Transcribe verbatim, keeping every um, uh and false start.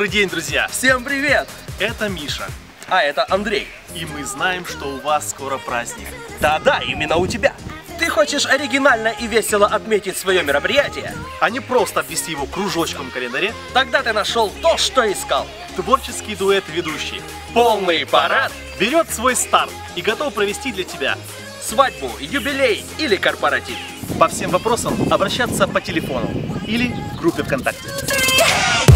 Добрый день, друзья! Всем привет! Это Миша. А это Андрей. И мы знаем, что у вас скоро праздник. Да-да, именно у тебя. Ты хочешь оригинально и весело отметить свое мероприятие? А не просто обвести его кружочком в календаре? Тогда ты нашел то, что искал. Творческий дуэт ведущий Полный парад берет свой старт и готов провести для тебя свадьбу, юбилей или корпоратив. По всем вопросам обращаться по телефону или в группе ВКонтакте.